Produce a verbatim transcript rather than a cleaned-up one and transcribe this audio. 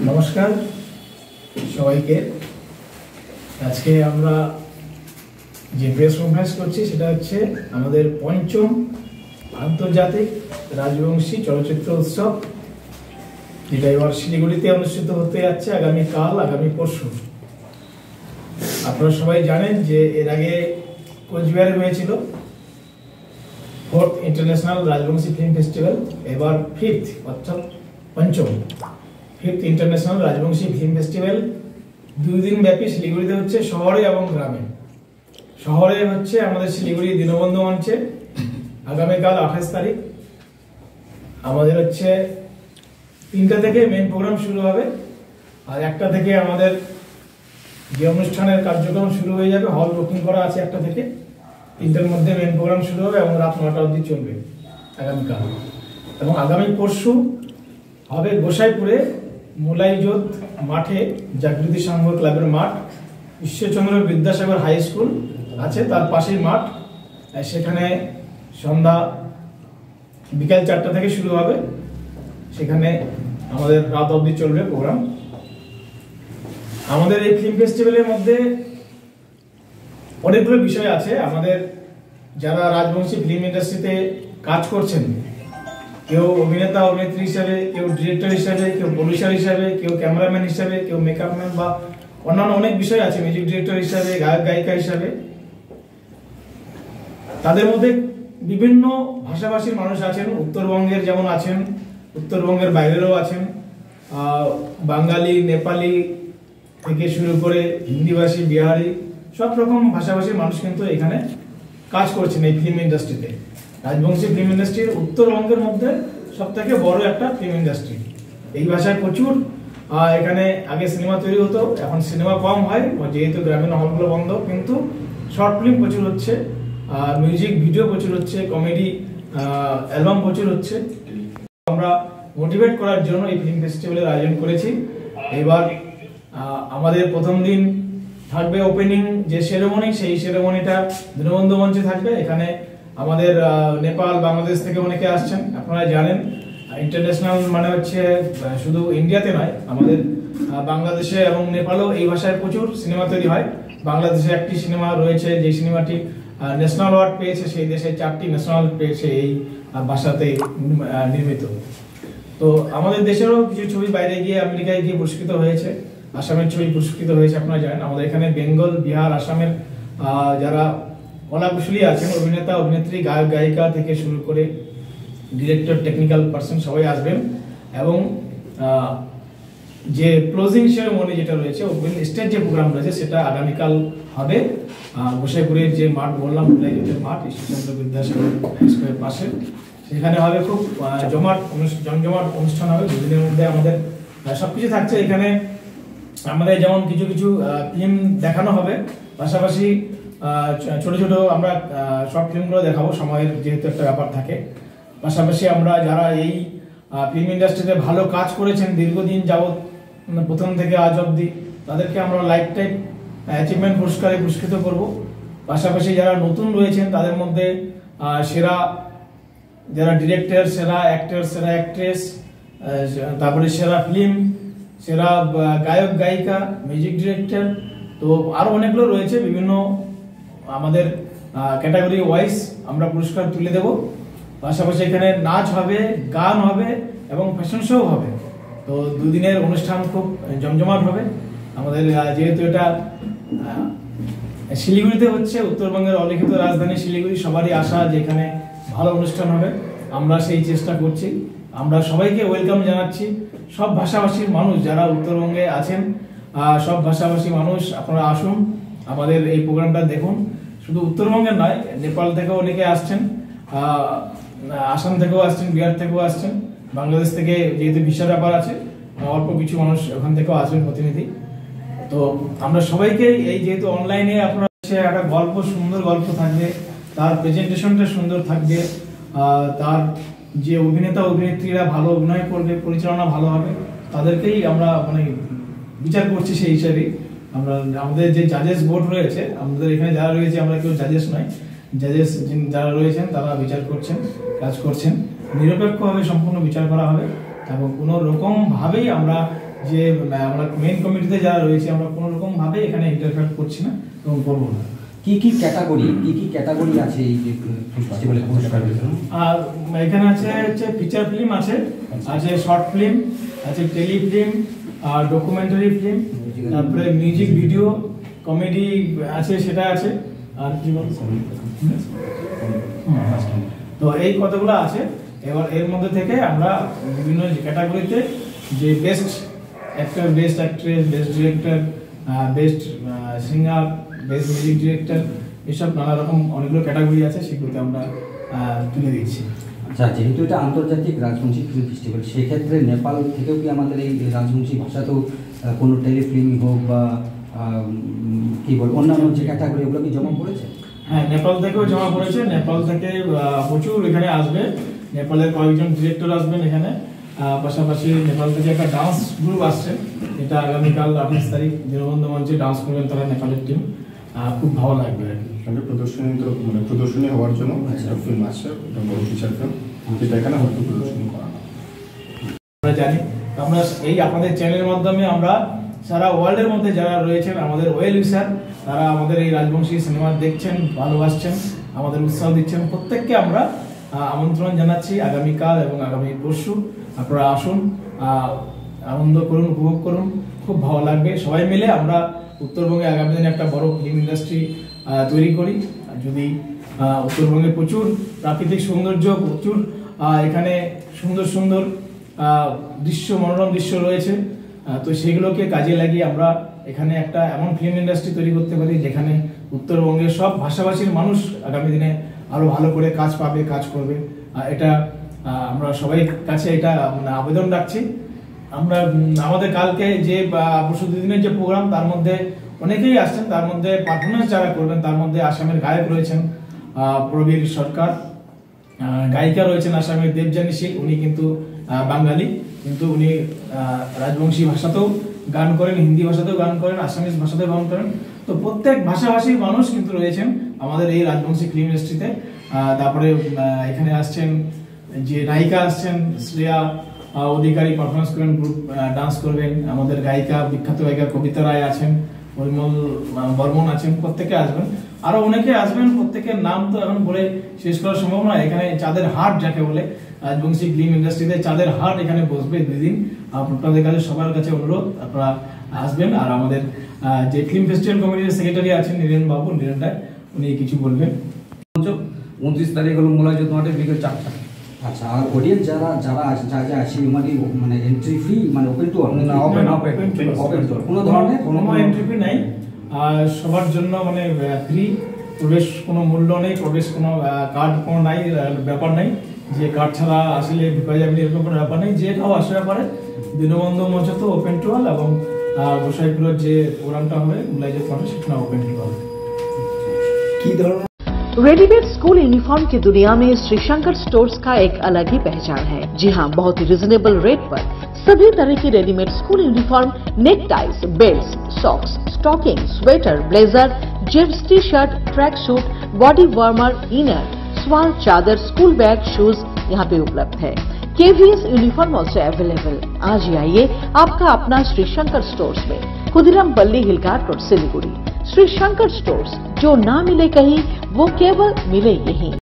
নমস্কার সবাইকে। আজকে আমরা যে প্রেস কনফারেন্স করছি সেটা হচ্ছে আমাদের পঞ্চম আন্তর্জাতিক রাজবংশী চলচ্চিত্র উৎসব, যেটা এবার শিলিগুড়িতে অনুষ্ঠিত হতে যাচ্ছে আগামীকাল, আগামী পরশু। আপনারা সবাই জানেন যে এর আগে কোচবিহারে হয়েছিল fourth international Rajbanshi film festival, এবার ফিফথ অর্থাৎ পঞ্চম fifth international Rajbanshi film festival দুই দিন ব্যাপী শিলিগুড়িতে হচ্ছে, শহরে এবং গ্রামে। শহরে হচ্ছে আমাদের শিলিগুড়ি দীনবন্ধু মঞ্চে আগামীকাল আঠাশ তারিখ আমাদের হচ্ছে তিনটা থেকে মেন প্রোগ্রাম শুরু হবে, আর একটা থেকে আমাদের যে অনুষ্ঠানের কার্যক্রম শুরু হয়ে যাবে। হল বুকিং করা আছে একটা থেকে তিনটার মধ্যে মেন প্রোগ্রাম শুরু হবে এবং রাত নটা অবধি চলবে আগামীকাল। এবং আগামী পরশু হবে গোসাইপুরে মোলাইজোত মাঠে, জাগৃতি সংঘ ক্লাবের মাঠ, ঈশ্বরচন্দ্র বিদ্যাসাগর হাই স্কুল আছে তার পাশেই মাঠ। সেখানে সন্ধ্যা বিকাল চারটা থেকে শুরু হবে, সেখানে আমাদের রাত অবধি চলবে প্রোগ্রাম। আমাদের এই ফিল্ম ফেস্টিভ্যালের মধ্যে অনেকগুলো বিষয় আছে। আমাদের যারা রাজবংশী ফিল্ম ইন্ডাস্ট্রিতে কাজ করছেন, কেউ অভিনেতা অভিনেত্রী হিসাবে, কেউ ডিরেক্টর হিসাবে, কেউ প্রডিউসার হিসাবে, কেউ ক্যামেরাম্যান হিসাবে, কেউ মেকআপম্যান বা অন্যান্য অনেক বিষয় আছে, মিউজিক ডিরেক্টর হিসাবে, গায়ক গায়িকা হিসাবে। তাদের মধ্যে বিভিন্ন ভাষাভাষীর মানুষ আছেন, উত্তরবঙ্গের যেমন আছেন, উত্তরবঙ্গের বাইরেরও আছেন, বাঙালি, নেপালি থেকে শুরু করে হিন্দিভাষী, বিহারি, সব রকম ভাষাভাষীর মানুষ কিন্তু এখানে কাজ করছেন এই ফিল্ম ইন্ডাস্ট্রিতে। রাজবংশী ফিল্ম ইন্ডাস্ট্রির উত্তরবঙ্গের মধ্যে সব থেকে বড় একটা ফিল্ম ইন্ডাস্ট্রি। এই ভাষায় প্রচুর এখানে আগে সিনেমা তৈরি হতো, এখন সিনেমা কম হয় যেহেতু গ্রামীণ হলগুলো বন্ধ, কিন্তু শর্ট ফিল্ম প্রচুর হচ্ছে, মিউজিক ভিডিও প্রচুর হচ্ছে, কমেডি অ্যালবাম প্রচুর হচ্ছে। আমরা মোটিভেট করার জন্য এই ফিল্ম ফেস্টিভ্যালের আয়োজন করেছি। এবার আমাদের প্রথম দিন থাকবে ওপেনিং যে সেরেমনি, সেই সেরেমনিটা দীনবন্ধু মঞ্চে থাকবে। এখানে আমাদের নেপাল, বাংলাদেশ থেকে অনেকে আসছেন, আপনারা জানেন। ইন্টারন্যাশনাল মানে হচ্ছে শুধু ইন্ডিয়াতে নয়, আমাদের বাংলাদেশে এবং নেপালেও এই ভাষায় প্রচুর সিনেমা তৈরি হয়। বাংলাদেশে একটি সিনেমা রয়েছে যে সিনেমাটি ন্যাশনাল অ্যাওয়ার্ড পেয়েছে, সেই দেশে চারটি ন্যাশনাল পেয়েছে এই ভাষাতে নির্মিত। তো আমাদের দেশেরও কিছু ছবি বাইরে গিয়ে আমেরিকায় গিয়ে পুরস্কৃত হয়েছে, আসামের ছবি পুরস্কৃত হয়েছে, আপনারা জানেন। আমাদের এখানে বেঙ্গল, বিহার, আসামের যারা কলাকুশলী আছেন, অভিনেতা অভিনেত্রী, গায়ক গায়িকা থেকে শুরু করে ডিরেক্টর, টেকনিক্যাল পার্সন সবাই আসবেন। এবং যে ক্লোজিং সেরেমনি যেটা রয়েছে, ওপেন স্টেজ যে প্রোগ্রাম রয়েছে, সেটা আগামীকাল হবে গোসাইপুরের যে মাঠ বললাম, মোলাইজোতের মাঠ, ঈশ্বরচন্দ্র বিদ্যাসাগর হাই স্কুলের পাশে। সেখানে হবে খুব জমাট জমজমাট অনুষ্ঠান হবে। দুদিনের মধ্যে আমাদের সবকিছু থাকছে। এখানে আমাদের যেমন কিছু কিছু ফিল্ম দেখানো হবে, পাশাপাশি ছোট ছোট আমরা শর্ট ফিল্মগুলো দেখাবো, সময়ের যেহেতু একটা ব্যাপার থাকে। পাশাপাশি আমরা যারা এই ফিল্ম ইন্ডাস্ট্রিতে ভালো কাজ করেছেন দীর্ঘদিন যাবৎ, প্রথম থেকে আজ অবধি, তাদেরকে আমরা লাইফ টাইম অ্যাচিভমেন্ট পুরস্কারে পুরস্কৃত করব। পাশাপাশি যারা নতুন রয়েছেন তাদের মধ্যে সেরা যারা ডিরেক্টর, সেরা অ্যাক্টর, সেরা অ্যাক্ট্রেস, তারপরে সেরা ফিল্ম, সেরা গায়ক গায়িকা, মিউজিক ডিরেক্টর, তো আরো অনেকগুলো রয়েছে। বিভিন্ন আমাদের ক্যাটাগরি ওয়াইজ আমরা পুরস্কার তুলে দেব। পাশাপাশি এখানে নাচ হবে, গান হবে এবং ফ্যাশন শো হবে। তো দুদিনের অনুষ্ঠান খুব জমজমাট হবে। আমাদের যেহেতু এটা শিলিগুড়িতে হচ্ছে, উত্তরবঙ্গের অলিখিত রাজধানী শিলিগুড়ি, সবারই আশা যে এখানে ভালো অনুষ্ঠান হবে। আমরা সেই চেষ্টা করছি। আমরা সবাইকে ওয়েলকাম জানাচ্ছি, সব ভাষাভাষীর মানুষ যারা উত্তরবঙ্গে আছেন, সব ভাষাভাষী মানুষ আপনারা আসুন, আমাদের এই প্রোগ্রামটা দেখুন। শুধু উত্তরবঙ্গের নয়, নেপাল থেকেও অনেকে আসছেন, আসাম থেকেও আসছেন, বিহার থেকেও আসছেন, বাংলাদেশ থেকে যেহেতু ভিসার ব্যাপার আছে অল্প কিছু মানুষ ওখান থেকেও আসবেন প্রতিনিধি। তো আমরা সবাইকে এই যেহেতু অনলাইনে আপনারা একটা গল্প, সুন্দর গল্প থাকবে, তার প্রেজেন্টেশনটা সুন্দর থাকবে, তার যে অভিনেতা অভিনেত্রীরা ভালো অভিনয় করবে, পরিচালনা ভালো হবে, তাদেরকেই আমরা মানে বিচার করছি। সেই হিসাবে আমরা আমাদের যে জাজেস বোর্ড রয়েছে, আমাদের এখানে যারা রয়েছে, আমরা কেউ জাজেস নয়, জাজেস যারা রয়েছেন তারা বিচার করছেন, কাজ করছেন। নিরপেক্ষভাবে সম্পূর্ণ বিচার করা হবে এবং কোনো রকম ভাবেই আমরা যে আমরা মেইন কমিটিতে যারা রয়েছে আমরা কোনো রকম ভাবে এখানে ইন্টারফেয়ার করছি না এবং করবো না। কি কি ক্যাটাগরি কি কি ক্যাটাগরি আছে এই যে ফেস্টিভ্যালে পুরস্কার বিতরণ? আর এখানে আছে হচ্ছে ফিচার ফিল্ম আছে, আছে শর্ট ফিল্ম আছে, টেলি ফিল্ম আর ডকুমেন্টারি ফিল্ম, তারপরে মিউজিক ভিডিও, কমেডি আছে সেটা আছে, আর কি বলবো তো এই কতগুলো আছে। এবার এর মধ্যে থেকে আমরা বিভিন্ন ক্যাটাগরিতে যে best actor, best actress, best director, best singer, best music director, এসব নানা রকম অনেকগুলো ক্যাটাগরি আছে, সেগুলোতে আমরা তুলে দিচ্ছি। আচ্ছা, যেহেতু এটা আন্তর্জাতিক রাজবংশী ফিল্ম ফেস্টিভ্যাল, সেক্ষেত্রে নেপাল থেকেও কি আমাদের এই রাজবংশী ভাষাতেও কোনো টেলিফিল্ম হোক বা কি বল অন্যান্য যে ক্যাটাগরি ওগুলো কি জমা পড়েছে? হ্যাঁ, নেপাল থেকেও জমা পড়েছে। নেপাল থেকে প্রচুর এখানে আসবে, নেপালের কয়েকজন ডিরেক্টর আসবেন এখানে, পাশাপাশি নেপাল থেকে একটা ডান্স গ্রুপ আসছে, এটা আগামীকাল আঠাশ তারিখ দীনবন্ধু মঞ্চে ডান্স করবেন তারা, নেপালের টিম, খুব ভালো লাগবে আর কি। সঙ্গে প্রদর্শনী মানে প্রদর্শনী হওয়ার জন্য একটা ফিল্ম আছে, এটা বড় ফিচার ফিল্ম, যেটা এখানে হয়তো প্রদর্শনী করা হয়। আমরা জানি আমরা এই আপনাদের চ্যানেলের মাধ্যমে আমরা সারা ওয়ার্ল্ডের মধ্যে যারা রয়েছেন আমাদের ওয়েল উইসার, তারা আমাদের এই রাজবংশী সিনেমা দেখছেন, ভালোবাসছেন, আমাদের উৎসাহ দিচ্ছেন, প্রত্যেককে আমরা আমন্ত্রণ জানাচ্ছি আগামীকাল এবং আগামী পরশু আপনারা আসুন, আনন্দ করুন, উপভোগ করুন, খুব ভালো লাগবে। সবাই মিলে আমরা উত্তরবঙ্গে আগামী দিনে একটা বড় ফিল্ম ইন্ডাস্ট্রি তৈরি করি। যদি উত্তরবঙ্গে প্রচুর প্রাকৃতিক সৌন্দর্য, প্রচুর এখানে সুন্দর সুন্দর দৃশ্য, মনোরম দৃশ্য রয়েছে, তো সেগুলোকে কাজে লাগিয়ে আমরা এখানে একটা এমন ফিল্ম ইন্ডাস্ট্রি তৈরি করতে পারি যেখানে উত্তরবঙ্গের সব ভাষাভাষীর মানুষ আগামী দিনে আরো ভালো করে কাজ পাবে, কাজ করবে। এটা আমরা সবাই কাছে এটা মানে আবেদন রাখছি। আমরা আমাদের কালকে যে পরশু দিনের যে প্রোগ্রাম, তার মধ্যে অনেকেই আসছেন, তার মধ্যে পারফরমেন্স যারা করবেন তার মধ্যে আসামের গায়ক রয়েছেন প্রবীর সরকার, গায়িকা রয়েছেন আসামের দেবযানী শীল, উনি কিন্তু বাঙালি, কিন্তু উনি রাজবংশী ভাষাতেও গান করেন, হিন্দি ভাষাতেও গান করেন, আসামিজ ভাষাতেও গান করেন। তো প্রত্যেক ভাষাভাষীর মানুষ কিন্তু রয়েছেন আমাদের এই রাজবংশী ফিল্ম ইন্ডাস্ট্রিতে। তারপরে এখানে আসছেন যে নায়িকা আসছেন শ্রেয়া অধিকারী, পারফরমেন্স করবেন, গ্রুপ ডান্স করবেন। আমাদের গায়িকা, বিখ্যাত গায়িকা কবিতা রায় আছেন, পরিমল বর্মন আছেন, প্রত্যেকে আসবেন, আরো অনেকে আসবেন। প্রত্যেকের নাম তো এখন বলে শেষ করা সম্ভব নয়। এখানে চাঁদের হাট যাকে বলে, রাজবংশী ফিল্ম ইন্ডাস্ট্রিতে চাঁদের হাট এখানে বসবে দুই দিন। আপনাদের কাছে সবার কাছে অনুরোধ আপনারা আসবেন। আর আমাদের যে ফিল্ম ফেস্টিভ্যাল কমিটির সেক্রেটারি আছেন নীরেন বাবু, নীরেন রায়, উনি কিছু বলবেন। উনত্রিশ তারিখ হলো মোলাজত মাঠে বিকেল চারটা। আচ্ছা, আর অডিয়েন্স যারা যারা আছে যা যা আছে মানে মানে এন্ট্রি ফি মানে ওপেন টু না, ওপেন ওপেন ওপেন টু কোনো ধরনের কোনো এন্ট্রি ফি নাই, সবার জন্য মানে ফ্রি প্রবেশ, কোনো মূল্য নেই, প্রবেশ কোনো কার্ড কোনো নাই, ব্যাপার নাই যে কার্ড ছাড়া আসলে ঢুকা যাবে এরকম কোনো ব্যাপার নেই। যে কেউ আসতে পারে, দীনবন্ধু মঞ্চ তো ওপেন টু অল, এবং গোসাইপুরের যে প্রোগ্রামটা হবে মুলাইজত মাঠে সেখানে ওপেন টু অল। কি ধরনের रेडीमेड स्कूल यूनिफॉर्म की दुनिया में श्री शंकर स्टोर्स का एक अलग ही पहचान है। जी हां, बहुत ही रिजनेबल रेट पर सभी तरह की readymade school uniform, neck ties, belt, socks, stocking, sweater, blazer, gents T shirt, track suit, body warmer, inner, shawl, चादर, स्कूल बैग, शूज यहाँ पे उपलब्ध है। KVS uniform also available. आज ही आइए आपका अपना श्री शंकर स्टोर्स में, खुदीराम पल्ली, हिलघाट रोड, सिलीगुड़ी। श्री शंकर स्टोर्स, जो ना मिले कहीं वो केवल मिले यहीं।